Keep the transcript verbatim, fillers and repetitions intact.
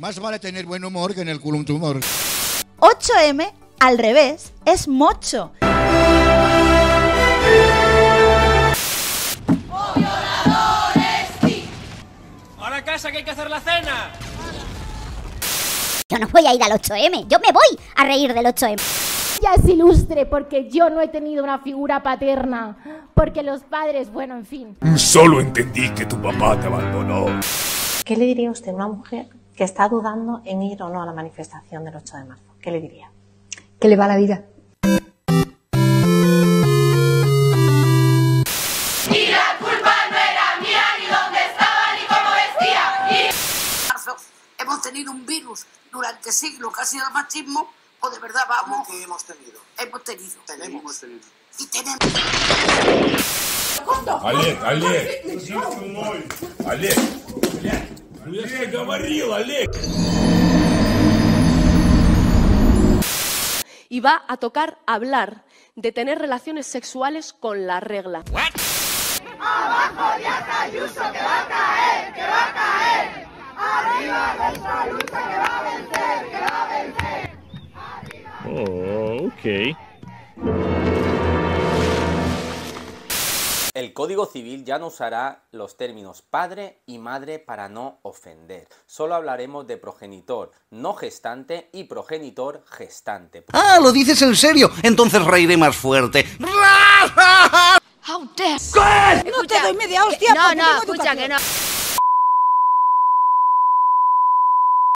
Más vale tener buen humor que en el culo un tumor. ocho eme, al revés, es mocho. ¡Oh, violadores, sí! ¡Ahora a casa que hay que hacer la cena! Yo no voy a ir al ocho eme, yo me voy a reír del ocho eme. Ella es ilustre porque yo no he tenido una figura paterna, porque los padres, bueno, en fin. Solo entendí que tu papá te abandonó. ¿Qué le diría usted a una mujer que está dudando en ir o no a la manifestación del ocho de marzo? ¿Qué le diría? Que le va la vida. Y la culpa no era mía, ni dónde estaba, ni cómo vestía. Y... Hemos tenido un virus durante siglos que ha sido el machismo, o de verdad vamos... ¿Cómo que hemos tenido? Hemos tenido. Tenemos. tenido. Y tenemos. Олег, Олег! Олег! Я же говорил, Олег! Y va a tocar hablar de tener relaciones sexuales con la regla. ¡Abajo Díaz Ayuso, que va a caer, que va a caer! ¡Arriba nuestra lucha, que va a vencer, que va a vencer! Oh, ok. El Código Civil ya no usará los términos padre y madre para no ofender. Solo hablaremos de progenitor no gestante y progenitor gestante. Ah, ¿lo dices en serio? Entonces reiré más fuerte. How dare. No te doy media hostia. No, no, escucha que no.